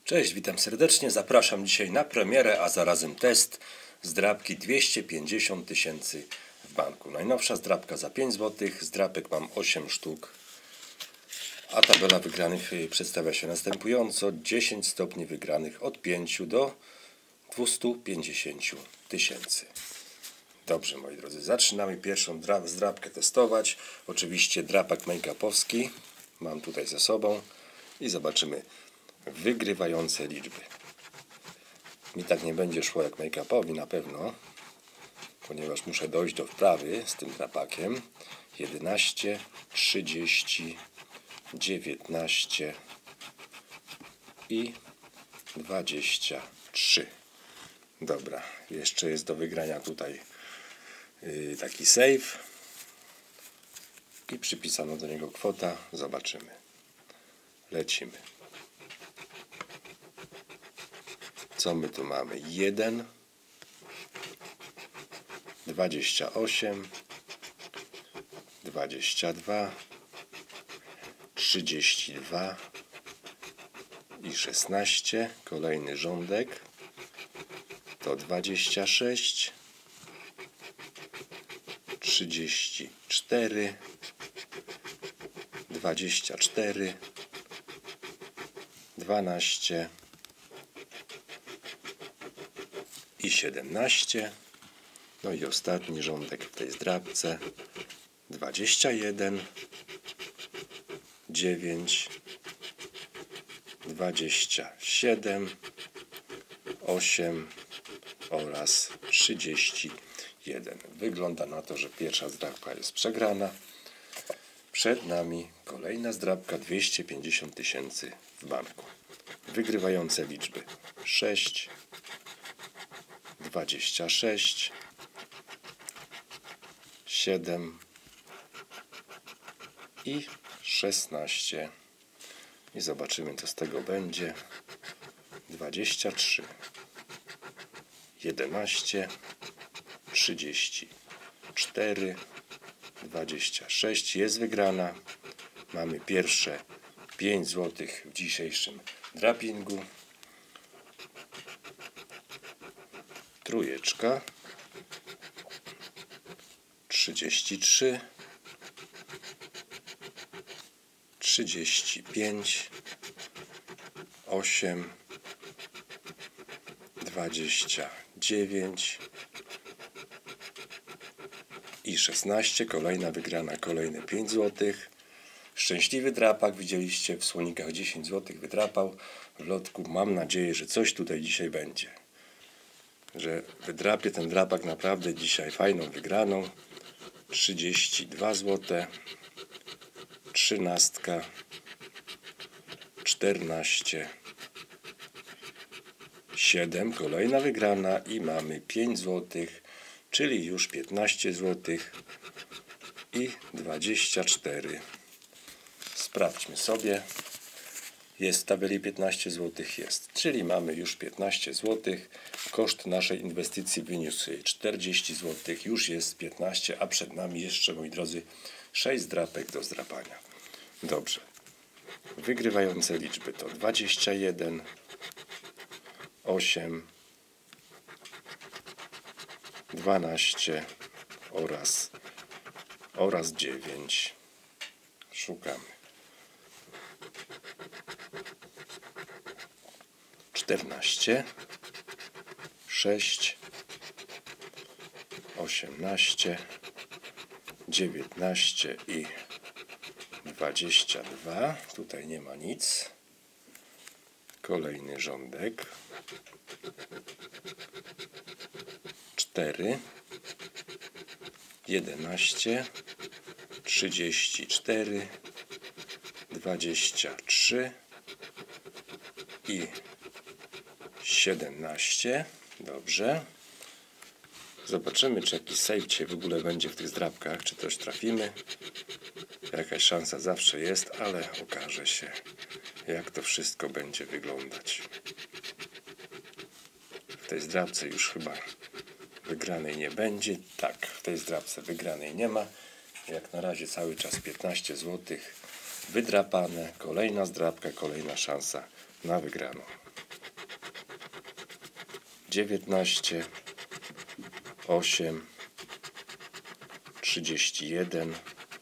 Cześć, witam serdecznie. Zapraszam dzisiaj na premierę, a zarazem test zdrabki 250 tysięcy w banku. Najnowsza zdrabka za 5 zł. Zdrabek mam 8 sztuk. A tabela wygranych przedstawia się następująco. 10 stopni wygranych od 5 do 250 tysięcy. Dobrze, moi drodzy, zaczynamy pierwszą zdrabkę testować. Oczywiście drapak make-upowski mam tutaj ze sobą i zobaczymy wygrywające liczby. Mi tak nie będzie szło jak make-upowi na pewno, ponieważ muszę dojść do wprawy z tym drapakiem. 11, 30, 19 i 23. Dobra, jeszcze jest do wygrania tutaj taki save i przypisano do niego kwota. Zobaczymy. Lecimy. Co my tu mamy? 1, 28, 22, 32 i 16. Kolejny rządek to 26, 34, 24, 12 i 17. No i ostatni rządek w tej zdrabce 21, 9, 27, 8 oraz 31. Wygląda na to, że pierwsza zdrabka jest przegrana. Przed nami kolejna zdrabka 250 tysięcy w banku. Wygrywające liczby 6, 26, 7 i 16. I zobaczymy, co z tego będzie. 23, 11, 34, 26. Jest wygrana. Mamy pierwsze 5 zł w dzisiejszym drapingu. Trójeczka, 33, 35, 8, 29 i 16. Kolejna wygrana, kolejne 5 zł. Szczęśliwy drapak, widzieliście w słonikach 10 zł wydrapał w lotku. Mam nadzieję, że coś tutaj dzisiaj będzie. Że wydrapię ten drapak naprawdę dzisiaj fajną wygraną. 32 zł, 13, 14, 7, kolejna wygrana i mamy 5 zł, czyli już 15 zł i 24. Sprawdźmy sobie. Jest w tabeli 15 zł, jest, czyli mamy już 15 zł. Koszt naszej inwestycji wyniósł 40 zł, już jest 15, a przed nami jeszcze, moi drodzy, 6 zdrapek do zdrapania. Dobrze. Wygrywające liczby to 21, 8, 12 oraz 9. Szukamy. 14, 6, 18, 19 i 22. Tutaj nie ma nic. Kolejny rządek. 4, 11, 34, 23 i 17. Dobrze. Zobaczymy, czy jakiś save dzisiaj w ogóle będzie w tych zdrabkach, czy coś trafimy. Jakaś szansa zawsze jest, ale okaże się, jak to wszystko będzie wyglądać. W tej zdrabce już chyba wygranej nie będzie. Tak, w tej zdrabce wygranej nie ma. Jak na razie cały czas 15 zł wydrapane. Kolejna zdrabka, kolejna szansa na wygraną. 19, 8, 31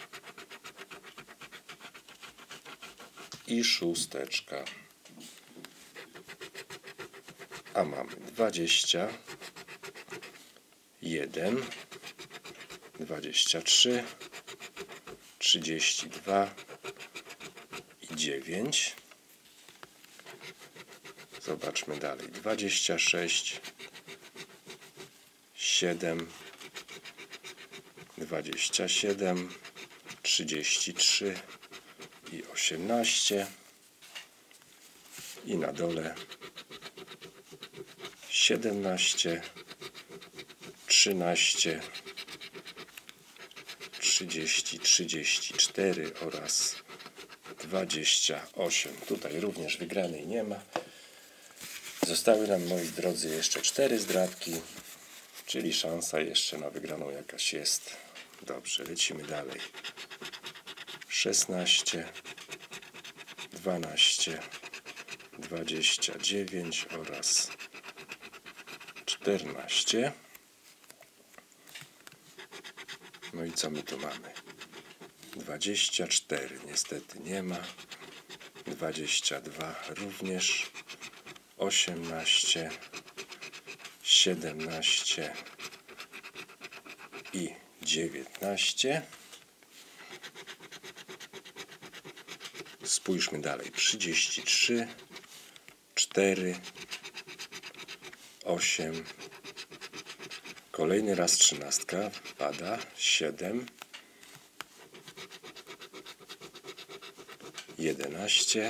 i szósteczka. A mamy 20, 1, 23, 32 i 9. Zobaczmy dalej. 26, 7, 27, 33 i 18. I na dole 17, 13, 30, 34 oraz 28. Tutaj również wygranej nie ma. Zostały nam, moi drodzy, jeszcze 4 zdrabki, czyli szansa jeszcze na wygraną jakaś jest. Dobrze, lecimy dalej. 16, 12, 29 oraz 14. No i co my tu mamy? 24 niestety nie ma. 22 również. 18, 17 i 19. Spójrzmy dalej. 33, 4, 8. Kolejny raz 13 pada. 7, 11,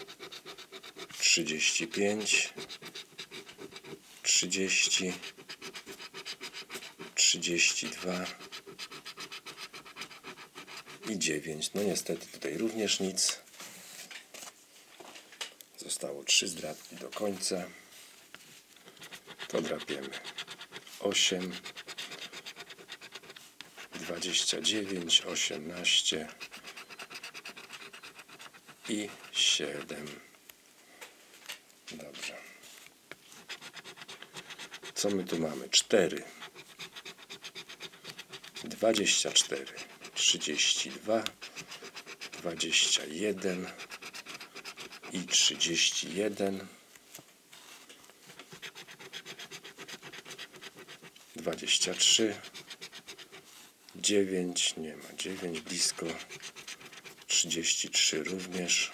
35, 30, 32 i 9. No niestety tutaj również nic. Zostało 3 zdrabki do końca. To drapiemy. 8, 29, 18 i 7. Dobrze. Co my tu mamy? 4, 24, 32, 21 i 31. 23, 9, nie ma, 9 blisko, 33 również,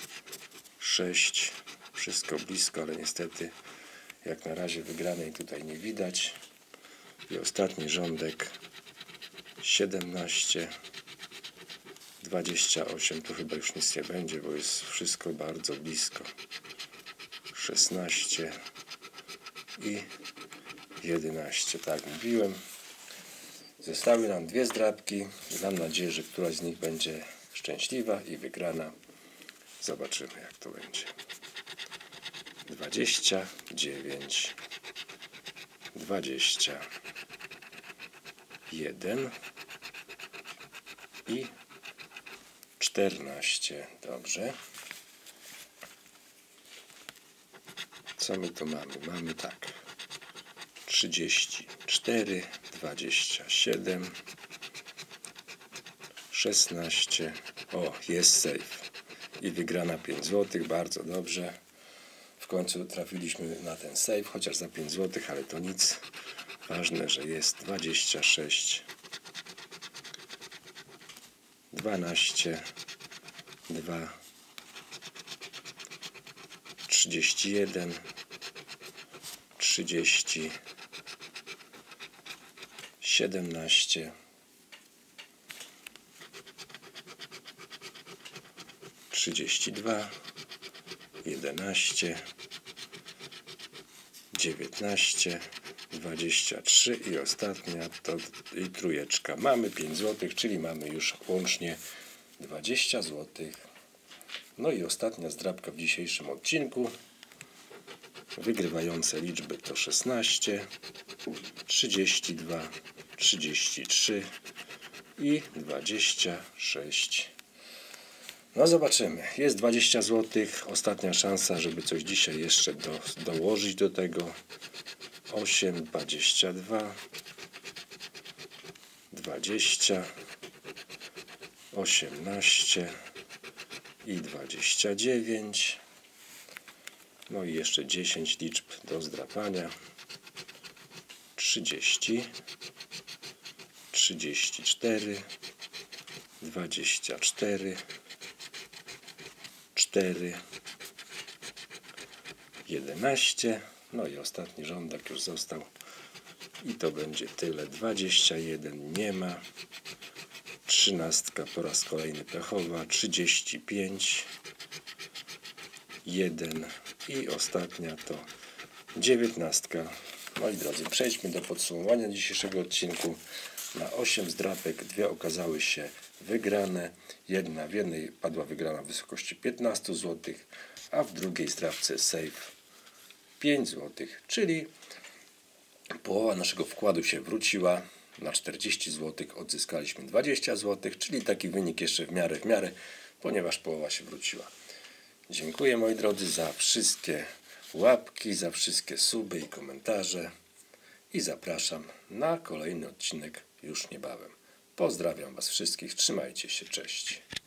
6, wszystko blisko, ale niestety jak na razie wygranej tutaj nie widać. I ostatni rządek 17, 28, tu chyba już nic nie będzie, bo jest wszystko bardzo blisko, 16 i 11, tak mówiłem. Zostały nam 2 zdrabki. Mam nadzieję, że któraś z nich będzie szczęśliwa i wygrana. Zobaczymy, jak to będzie. 29, 21 i 14. Dobrze. Co my tu mamy? Mamy tak. 34, 27, 16. O, jest safe. I wygrana 5 zł. Bardzo dobrze. W końcu trafiliśmy na ten safe, chociaż za 5 zł, ale to nic. Ważne, że jest 26, 12, 2, 31, 30, 17, 32, 11, 19, 23 i ostatnia to i trójeczka. Mamy 5 zł, czyli mamy już łącznie 20 zł. No i ostatnia zdrabka w dzisiejszym odcinku. Wygrywające liczby to 16, 32, 33 i 26. No zobaczymy. Jest 20 zł. Ostatnia szansa, żeby coś dzisiaj jeszcze dołożyć do tego. 8, 22, 20, 18 i 29. No i jeszcze 10 liczb do zdrapania. 30, 34, 24, 4, 11. No i ostatni rządek już został. I to będzie tyle. 21 nie ma. 13 po raz kolejny pechowa. 35, 1 i ostatnia to 19. Moi drodzy, przejdźmy do podsumowania dzisiejszego odcinku. Na 8 zdrapek 2 okazały się wygrane. W jednej padła wygrana w wysokości 15 zł, a w drugiej zdrapce safe 5 zł, czyli połowa naszego wkładu się wróciła. Na 40 zł odzyskaliśmy 20 zł, czyli taki wynik jeszcze w miarę, ponieważ połowa się wróciła. Dziękuję moi drodzy za wszystkie łapki, za wszystkie suby i komentarze i zapraszam na kolejny odcinek już niebawem. Pozdrawiam Was wszystkich, trzymajcie się, cześć.